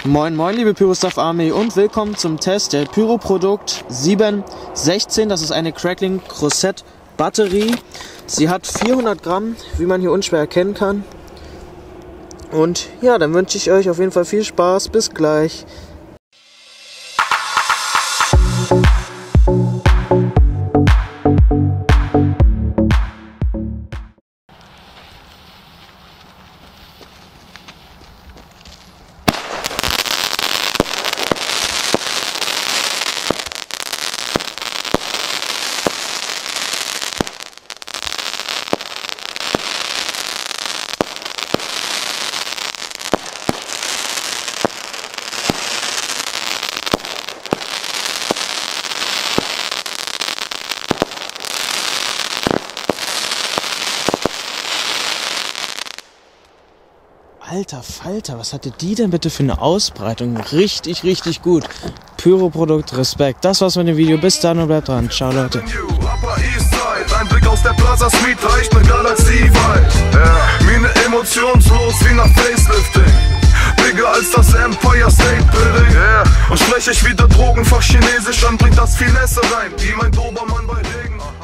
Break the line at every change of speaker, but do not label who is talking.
Moin moin liebe Pyrostuff Army und willkommen zum Test der Pyroprodukt 716. Das ist eine Crackling Crosette Batterie. Sie hat 400 Gramm, wie man hier unschwer erkennen kann. Und ja, dann wünsche ich euch auf jeden Fall viel Spaß. Bis gleich. Alter Falter, was hatte die denn bitte für eine Ausbreitung? Richtig, richtig gut. Pyroprodukt, Respekt. Das war's mit dem Video. Bis dann und bleibt dran. Ciao, Leute.
Ein Blick aus der Plaza Suite reicht eine Galaxie weit. Mine emotionslos wie nach Facelifting. Bigger als das Empire State Building. Und spreche ich wieder Drogenfach Chinesisch an, bringt das Finesse rein. Wie mein Dobermann bei Regen.